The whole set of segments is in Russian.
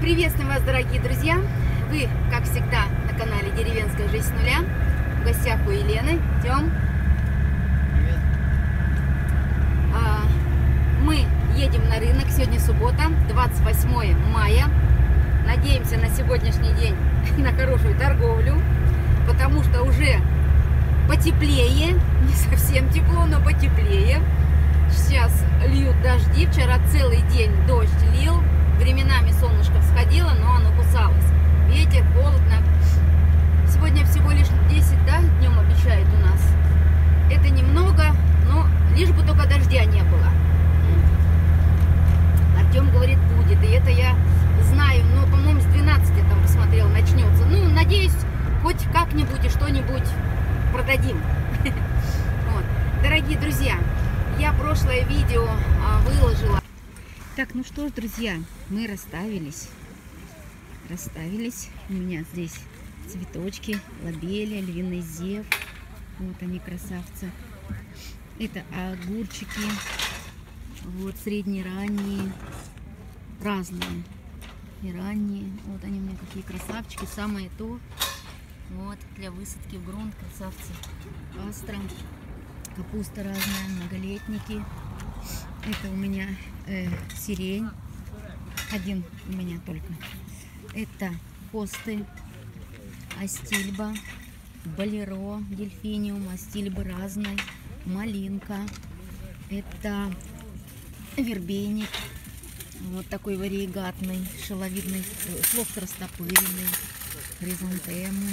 Приветствуем вас, дорогие друзья! Вы, как всегда, на канале Деревенская жизнь с нуля. В гостях у Елены. Тём. Привет. Мы едем на рынок. Сегодня суббота, 28 мая. Надеемся на сегодняшний день на хорошую торговлю, потому что уже потеплее. Не совсем тепло, но потеплее. Сейчас льют дожди. Вчера целый день дождь лил. Временами солнышко всходило, но оно кусалось. Ветер, холодно. Сегодня всего лишь 10, да, днем обещают у нас. Это немного, но лишь бы только дождя не было. Артем говорит, будет. И это я знаю, но, по-моему, с 12 я там посмотрел, начнется. Ну, надеюсь, хоть как-нибудь и что-нибудь продадим. Вот. Дорогие друзья, я прошлое видео выложила. Так, ну что ж, друзья, мы расставились. У меня здесь цветочки, лобелия, львиный зев. Вот они, красавцы. Это огурчики. Вот, средние, ранние. Разные. И ранние. Вот они у меня какие красавчики. Самое то. Вот, для высадки в грунт, красавцы. Астра. Капуста разная, многолетники. Это у меня сирень. Один у меня только. Это хосты, астильба, болеро, дельфиниум, астильба разной, малинка. Это вербейник. Вот такой вариегатный, шеловидный, флокс растопыренный, хризантемы.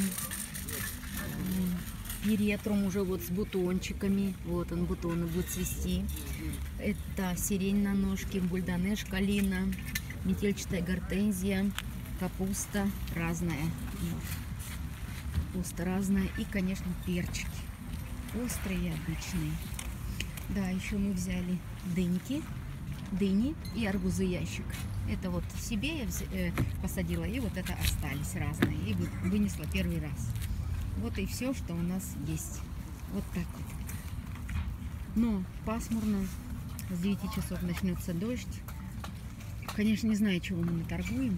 Перетрум уже вот с бутончиками. Вот он, бутоны будут цвести. Это сирень на ножке, бульдонеш, калина, метельчатая гортензия, капуста разная. Вот. Капуста разная. И, конечно, перчики. Острые, обычные. Да, еще мы взяли дыни и арбузы ящик. Это вот себе я посадила, и вот это остались разные. И вынесла первый раз. Вот и все, что у нас есть. Вот так вот. Но пасмурно. С 9 часов начнется дождь. Конечно, не знаю, чего мы наторгуем.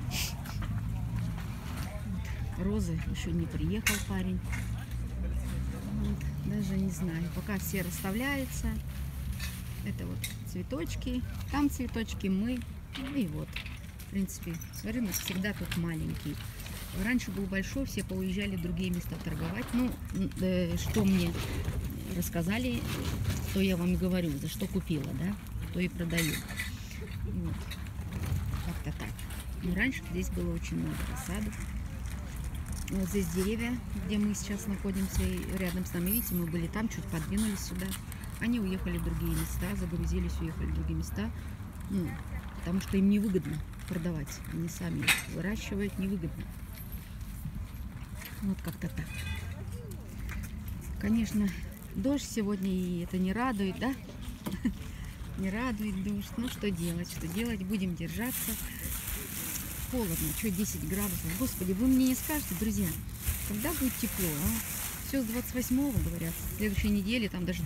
Вот. Розы еще не приехал парень. Вот. Даже не знаю. Пока все расставляются. Это вот цветочки. Там цветочки, мы. Ну и вот. В принципе, рынок всегда тут маленький. Раньше был большой, все поуезжали в другие места торговать. Ну, что мне рассказали, то я вам и говорю, за что купила, да, то и продаю. Вот. Как-то так. Но раньше здесь было очень много рассадов. Вот здесь деревья, где мы сейчас находимся, и рядом с нами, видите, мы были там, чуть подвинулись сюда. Они уехали в другие места, загрузились, уехали в другие места. Ну, потому что им невыгодно продавать. Они сами выращивают, невыгодно. Вот как-то так. Конечно, дождь сегодня, и это не радует, да? Не радует дождь. Ну, что делать? Что делать? Будем держаться. Холодно. Что, 10 градусов? Господи, вы мне не скажете, друзья, когда будет тепло, а? Все с 28-го, говорят. В следующей неделе там даже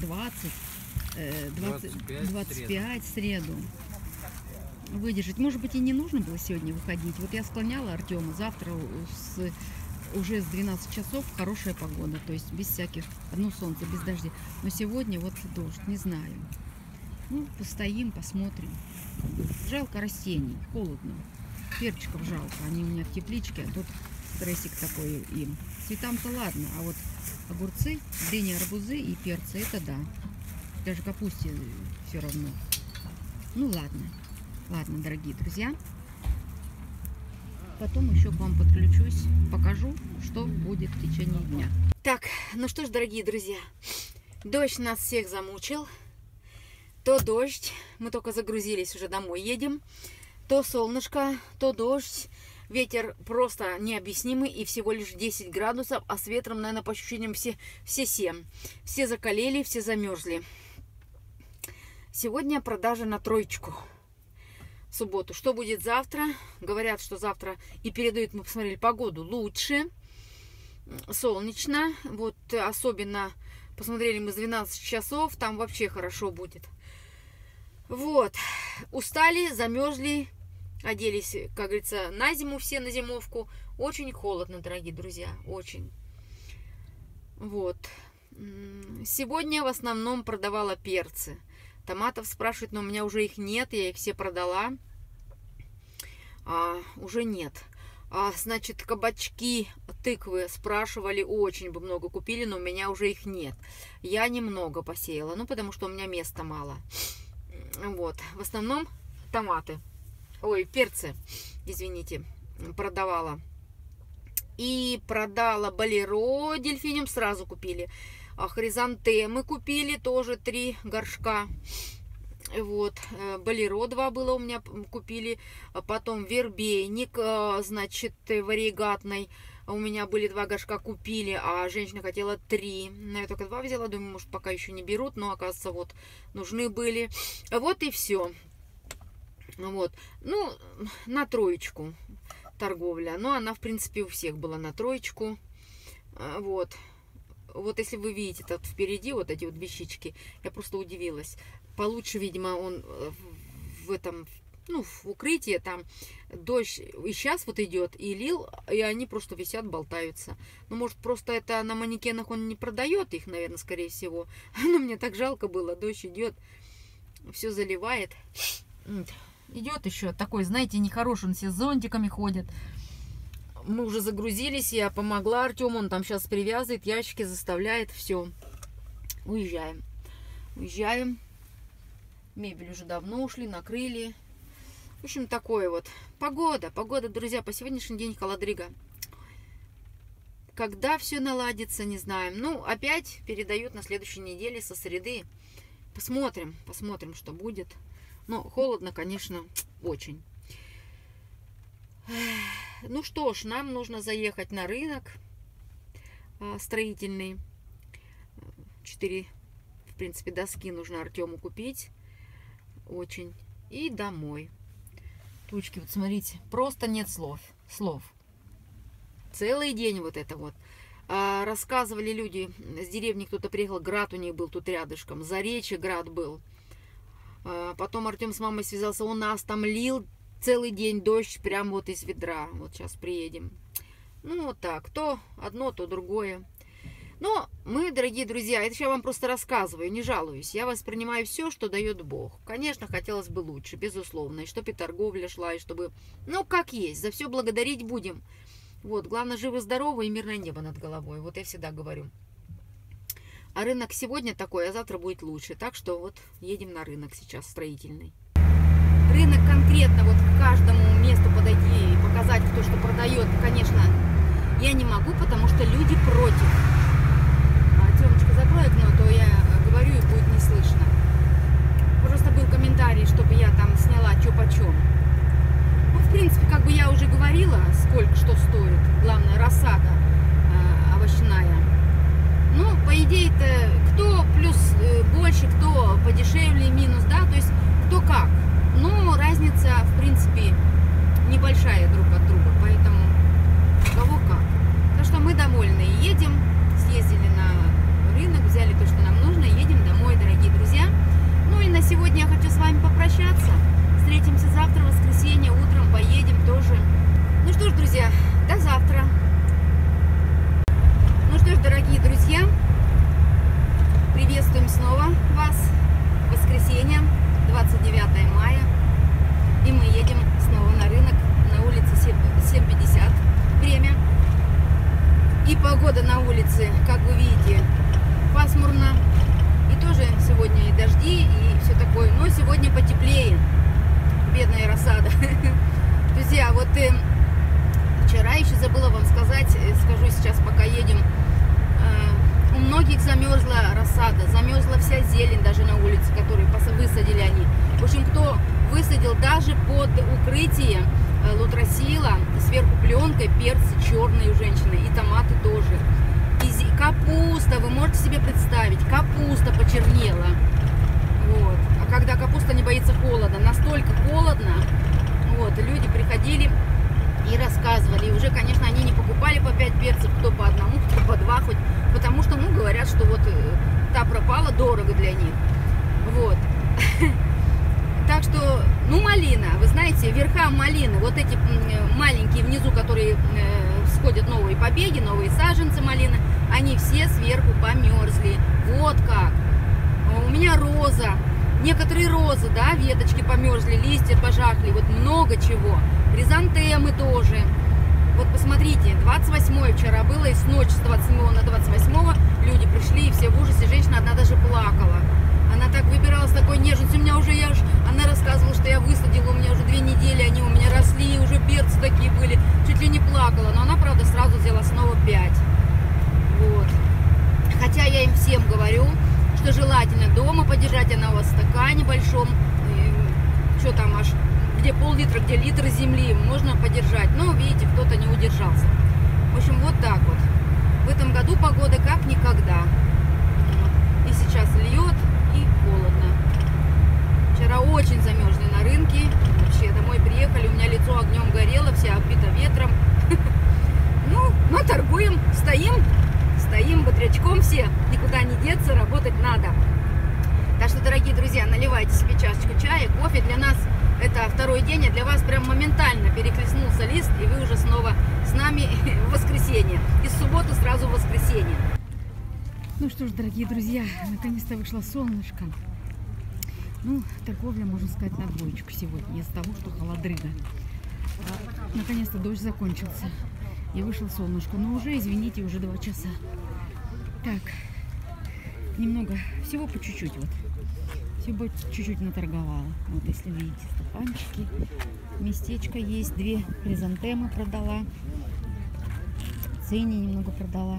25 в среду. Выдержать. Может быть, и не нужно было сегодня выходить. Вот я склоняла Артема завтра уже с 12 часов хорошая погода, то есть без всяких, одно солнце, без дождя. Но сегодня вот дождь, не знаю. Ну, постоим, посмотрим. Жалко растений, холодно. Перчиков жалко, они у меня в тепличке, а тут стрессик такой им. Цветам-то ладно, а вот огурцы, дыни, арбузы и перцы, это да. Даже капусте все равно. Ну ладно, ладно, дорогие друзья. Потом еще к вам подключусь, покажу, что будет в течение дня. Так, ну что ж, дорогие друзья, дождь нас всех замучил. То дождь, мы только загрузились, уже домой едем. То солнышко, то дождь. Ветер просто необъяснимый, и всего лишь 10 градусов, а с ветром, наверное, по ощущениям все 7. Все закалели, все замерзли. Сегодня продажа на троечку. Субботу. Что будет завтра? Говорят, что завтра и передают, мы посмотрели погоду, лучше. Солнечно. Вот особенно посмотрели мы с 12 часов, там вообще хорошо будет. Вот. Устали, замерзли, Оделись, как говорится, на зиму все, на зимовку. Очень холодно, дорогие друзья, очень. Вот. Сегодня в основном продавала перцы. Томатов спрашивают, но у меня уже их нет, я их все продала. Уже нет. Значит, кабачки, тыквы спрашивали, очень бы много купили, но у меня уже их нет. Я немного посеяла, ну, потому что у меня места мало. Вот. В основном томаты. Ой, перцы, извините, продавала. И продала болеро, дельфиниум сразу купили. Хризантемы купили, тоже 3 горшка. Вот, болеро 2 было у меня, купили. Потом вербейник, значит, варигатный. У меня были 2 горшка, купили, а женщина хотела 3. Я только 2 взяла, думаю, может, пока еще не берут, но, оказывается, вот, нужны были. Вот и все. Вот, ну, на 3 торговля. Но она, в принципе, у всех была на 3. Вот. Вот если вы видите тут впереди вот эти вот вещички, я просто удивилась. Получше, видимо, он в этом, ну, в укрытии, там дождь и сейчас вот идет, и лил, и они просто висят, болтаются. Ну, может, просто это на манекенах он не продает их, наверное, скорее всего. Но мне так жалко было, дождь идет, все заливает. Идет еще такой, знаете, нехороший, он все с зонтиками ходит. Мы уже загрузились, я помогла Артему, он там сейчас привязывает, ящики заставляет, все. Уезжаем. Уезжаем. Мебель уже давно ушли, накрыли. В общем, такое вот. Погода, друзья, по сегодняшний день холодрыга. Когда все наладится, не знаем. Ну, опять передают на следующей неделе со среды. Посмотрим, что будет. Но холодно, конечно, очень. Ну что ж, нам нужно заехать на рынок строительный. 4, в принципе, доски нужно Артему купить. Очень. И домой. Тучки, вот смотрите, просто нет слов. Целый день вот это вот. Рассказывали люди, с деревни кто-то приехал, град у них был тут рядышком. Заречье град был. Потом Артем с мамой связался, у нас там лил целый день дождь, прям вот из ведра. Вот сейчас приедем. Ну, вот так. То одно, то другое. Но мы, дорогие друзья, это я вам просто рассказываю, не жалуюсь. Я воспринимаю все, что дает Бог. Конечно, хотелось бы лучше, безусловно. И чтобы и торговля шла, и чтобы... Ну, как есть, за все благодарить будем. Вот, главное, живы-здоровы и мирное небо над головой. Вот я всегда говорю. А рынок сегодня такой, а завтра будет лучше. Так что вот едем на рынок сейчас строительный. Рынок конкретно вот к каждому месту подойти и показать, кто что продает, конечно, я не могу, потому что люди против. Тёмочка, закрой окно, а то я говорю и будет не слышно. Просто был комментарий, чтобы я там сняла чё почем. Ну, в принципе, как бы я уже говорила, сколько что стоит. Главное, рассада овощная. Ну, по идее-то, кто плюс больше, кто подешевле, минус, да, то есть кто как. Но разница, в принципе, небольшая друг от друга, поэтому кого как. Так что мы довольны. Едем, съездили на рынок, взяли то, что нам нужно, едем домой, дорогие друзья. Ну и на сегодня я хочу с вами попрощаться. Встретимся завтра, в воскресенье, утром поедем тоже. Ну что ж, друзья, до завтра. Ну что ж, дорогие друзья, приветствуем снова вас в воскресенье, 29 мая. И мы едем снова на рынок, на улице 7:50 время. И погода на улице, как вы видите, пасмурно. И тоже сегодня и дожди, и все такое. Но сегодня потеплее. Бедная рассада. Друзья, вот вчера еще забыла вам сказать, скажу сейчас, пока едем. У многих замерзла рассада, замерзла вся зелень даже на улице, которую высадили они. В общем, кто высадил даже под укрытие лутросила, сверху пленкой, перцы черные у женщины, и томаты тоже. И капуста, вы можете себе представить, капуста почернела. Вот. А когда капуста не боится холода, настолько холодно, вот, люди приходили и рассказывали. И уже, конечно, они не покупали по 5 перцев, кто по одному, кто по 2 хоть, потому что, ну, говорят, что вот та пропала, дорого для них. Вот. Так что, ну, малина, вы знаете, видите, верха малины, вот эти маленькие внизу, которые всходят новые побеги, новые саженцы малины, они все сверху померзли. Вот как. У меня роза. Некоторые розы, да, веточки померзли, листья пожахли, вот много чего. Хризантемы тоже. Вот посмотрите, 28 вчера было, и с ночи с 27 на 28 люди пришли, и все в ужасе. Женщина одна даже плакала. Она так выбирала с такой нежностью. У меня уже, она рассказывала, что я высадила, у меня уже 2 недели, они у меня росли, уже перцы такие были. Чуть ли не плакала, но она, правда, сразу взяла снова 5. Вот. Хотя я им всем говорю, что желательно дома подержать, она у вас в стакане большом, что там аж, где пол-литра, где литр земли, можно подержать. Но, видите, кто-то не удержался. В общем, вот так вот. В этом году погода как никогда. И сейчас льет, и холодно. Вчера очень замерзли на рынке. Вообще, домой приехали, у меня лицо огнем горело, вся оббита ветром. Ну, мы торгуем, стоим бодрячком все, никуда не деться, работать надо. Так что, дорогие друзья, наливайте себе чашечку чая, кофе. Для нас это второй день, а для вас прям моментально перехлестнулся лист, и вы уже снова с нами в воскресенье. Из субботы сразу в воскресенье. Ну что ж, дорогие друзья, наконец-то вышло солнышко. Ну, торговля, можно сказать, на двоечку сегодня, из-за того, что холодрыга. Наконец-то дождь закончился. И вышел солнышко. Но уже, извините, уже 2 часа. Так, немного, всего по чуть-чуть вот. Всего чуть-чуть наторговала. Вот, если видите, стаканчики. Местечко есть. 2 хризантемы продала. Цини немного продала.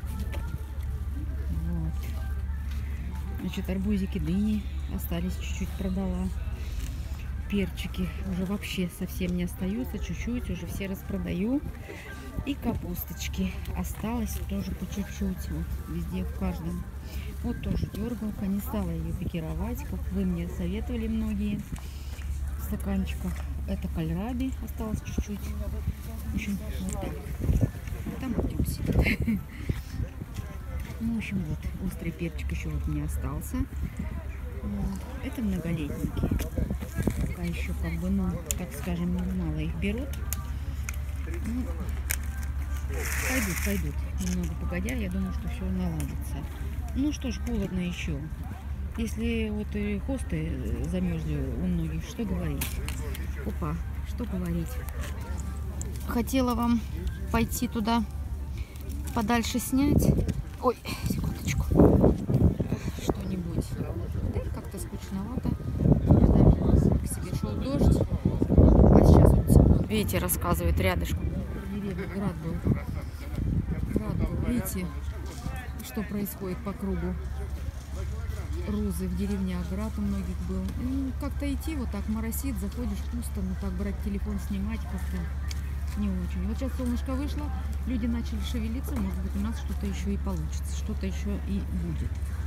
Вот. Значит, арбузики, дыни остались, чуть-чуть продала. Перчики уже вообще совсем не остаются. Чуть-чуть, уже все распродаю. И капусточки осталось тоже по чуть-чуть, вот везде, в каждом. Вот тоже дергалка, не стала ее пикировать, как вы мне советовали многие. В стаканчиках это кальраби осталось чуть-чуть. В общем, вот так. Там Артем сидит. Ну, в общем, вот острый перчик еще вот не остался. Вот. Это многолетники. Пока еще как бы, ну, так скажем, мало их берут. Ну, пойдут. Немного погодя, я думаю, что все наладится. Ну что ж, холодно еще. Если вот и хосты замерзли у многих, что говорить? Опа, что говорить? Хотела вам пойти туда подальше снять. Ой, секундочку. Что-нибудь. Да как-то скучновато. К себе шел дождь. А сейчас вот, видите, рассказывает рядышком. Град был. Видите, что происходит по кругу. Розы в деревнях, град у многих был. Ну, как-то идти вот так моросит, заходишь пусто, но так брать телефон, снимать как-то не очень. Вот сейчас солнышко вышло, люди начали шевелиться, может быть, у нас что-то еще и получится, что-то еще и будет.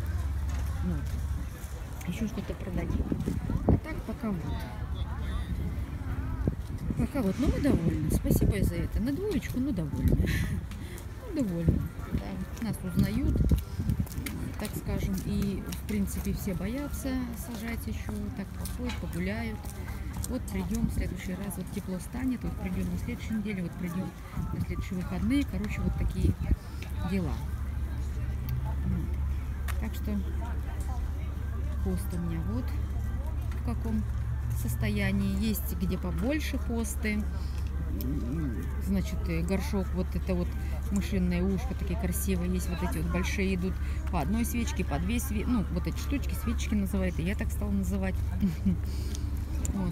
Вот. Еще что-то продадим. А так пока вот. Пока вот, но мы довольны. Спасибо за это. На двоечку, но довольны. Ну, довольны. Да. Нас узнают, так скажем, и в принципе все боятся сажать еще. Так походят, погуляют. Вот придем в следующий раз, вот тепло станет, вот придем на следующей неделе, вот придем на следующие выходные. Короче, вот такие дела. Вот. Так что пост у меня вот в каком состоянии. Есть где побольше хосты. Значит, горшок, вот это вот мышиное ушко, такие красивые. Есть вот эти вот большие, идут по одной свечке, по 2 свечки. Ну, вот эти штучки, свечки называют. И я так стала называть. Вот.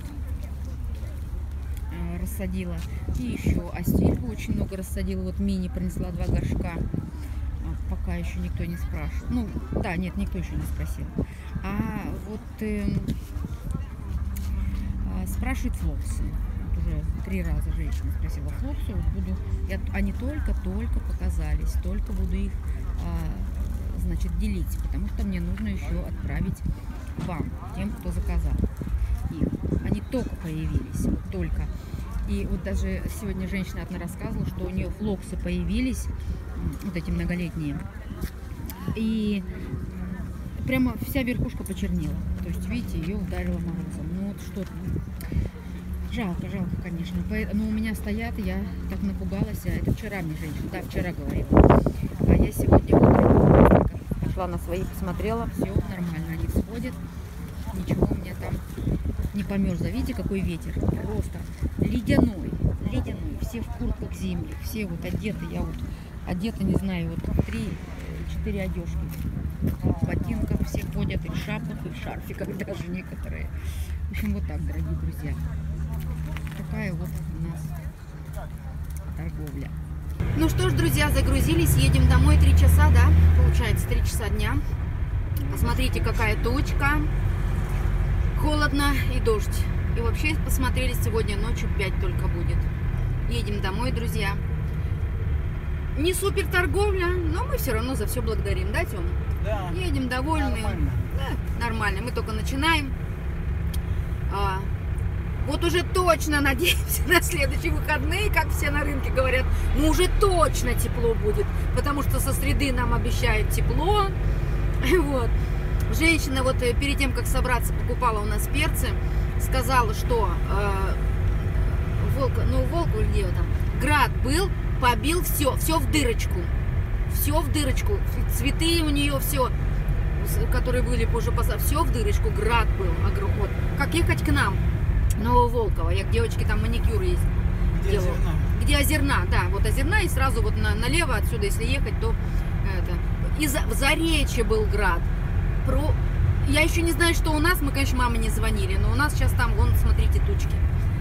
Рассадила. И еще астильку очень много рассадила. Вот мини принесла 2 горшка. Пока еще никто не спрашивал. Ну, да, нет, никто еще не спросил. А вот спрашивает флоксы. Вот уже 3 раза женщина спросила флоксы. Вот буду, они только показались. Только буду их, значит, делить. Потому что мне нужно еще отправить вам, тем, кто заказал. И они только появились. Вот только. И вот даже сегодня женщина одна рассказывала, что у нее флоксы появились. Вот эти многолетние. И прямо вся верхушка почернела. То есть, видите, ее ударило морозом. Ну вот Жалко, жалко, конечно. Но у меня стоят, я так напугалась. Это вчера мне женщина, да, вчера говорила. А я сегодня утром пошла на свои, посмотрела, все нормально, они сходят. Ничего у меня там не померзло. Видите, какой ветер? Просто ледяной, ледяной. Все в куртках зимних, все вот одеты. Я вот одета, не знаю, вот 3-4 одежки. В ботинках все ходят, и в шапках, и в шарфиках даже некоторые. В общем, вот так, дорогие друзья. Такая вот у нас торговля. Ну что ж, друзья, загрузились, едем домой. 3 часа, да? Получается, 3 часа дня. Посмотрите, какая тучка. Холодно и дождь. И вообще, посмотрели, сегодня ночью 5 только будет. Едем домой, друзья. Не супер торговля, но мы все равно за все благодарим, да, Тём? Да. Едем довольны. Нормально. Да, нормально. Мы только начинаем. Вот уже точно надеемся на следующие выходные, как все на рынке говорят, ну уже точно тепло будет, потому что со среды нам обещают тепло. Вот. Женщина вот перед тем, как собраться, покупала у нас перцы, сказала, что волк где там, град был, побил все в дырочку. Все в дырочку. Цветы у нее все, которые были позже посадки, все в дырочку. Град был. Вот. Как ехать к нам? Нововолково. Я к девочке там маникюр есть. Где Озерна? Где Озерна, да. Вот Озерна, и сразу вот налево отсюда, если ехать, то это. В Заречье был град. Я еще не знаю, что у нас. Мы, конечно, маме не звонили, но у нас сейчас там, вон, смотрите, тучки.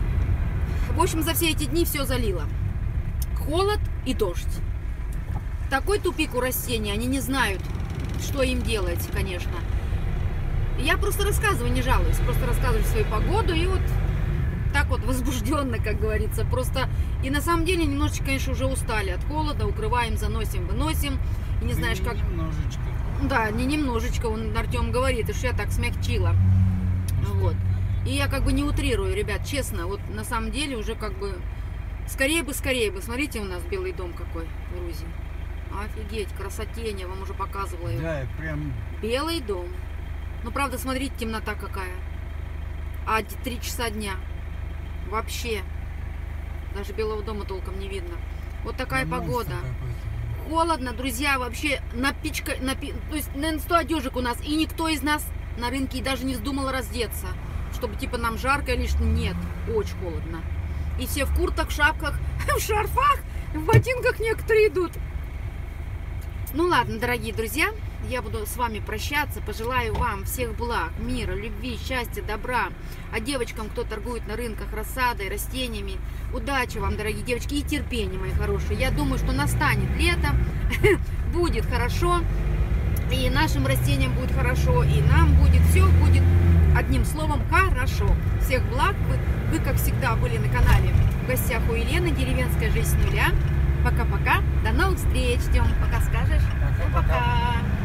В общем, за все эти дни все залило. Холод и дождь. Такой тупик у растений. Они не знают, что им делать, конечно. Я просто рассказываю, не жалуюсь. Просто рассказываю свою погоду. И вот так вот возбужденно, как говорится. Просто и на самом деле немножечко, конечно, уже устали от холода. Укрываем, заносим, выносим. И не знаешь, как... Немножечко. Да, не немножечко. Артем говорит, что я так смягчила. Вот. И я как бы не утрирую, ребят, честно. Вот на самом деле уже как бы... Скорее бы. Смотрите, у нас Белый дом какой в Грузии. Офигеть, красотень, я вам уже показывала его. Да, прям... Белый дом. Ну, правда, смотрите, темнота какая. А 3 часа дня. Вообще. Даже Белого дома толком не видно. Вот такая погода. Холодно, друзья, вообще то есть, наверное, 100 одежек у нас. И никто из нас на рынке даже не вздумал раздеться. Чтобы, типа, нам жарко или что. Нет, очень холодно. И все в куртках, в шапках, в шарфах, в ботинках некоторые идут. Ну ладно, дорогие друзья, я буду с вами прощаться. Пожелаю вам всех благ, мира, любви, счастья, добра. А девочкам, кто торгует на рынках рассадой, растениями, удачи вам, дорогие девочки, и терпения, мои хорошие. Я думаю, что настанет лето, будет хорошо, и нашим растениям будет хорошо, и нам будет, все будет, одним словом, хорошо. Всех благ. Вы, как всегда, были на канале в гостях у Елены, деревенская жизнь с нуля. Пока-пока. До новых встреч. Ждем. Пока скажешь. Пока-пока. Пока.